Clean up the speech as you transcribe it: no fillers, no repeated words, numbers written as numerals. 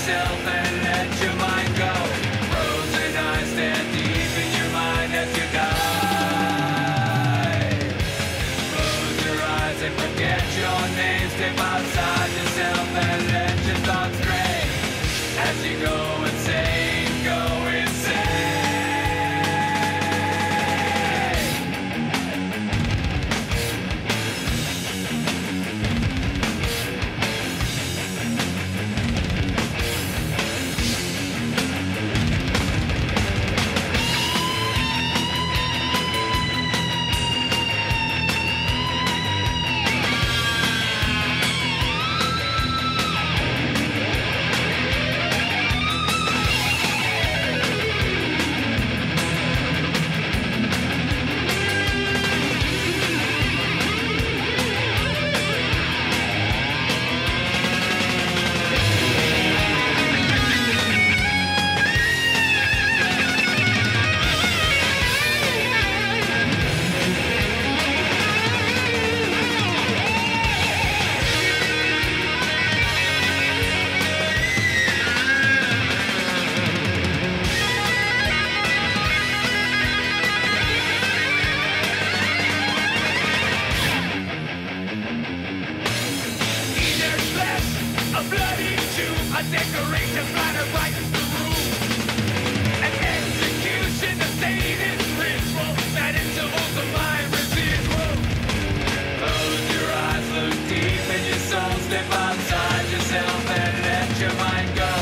yourself and let your mind go. Frozen eyes stand deep in your mind as you die. Close your eyes and forget your name. Step outside yourself and let your thoughts stray. As you go insane, go insane. A bloody tomb, a decoration splattered right in the room. An execution, a sadist ritual, that intervals of my residual. Close your eyes, look deep in your soul, step outside yourself and let your mind go.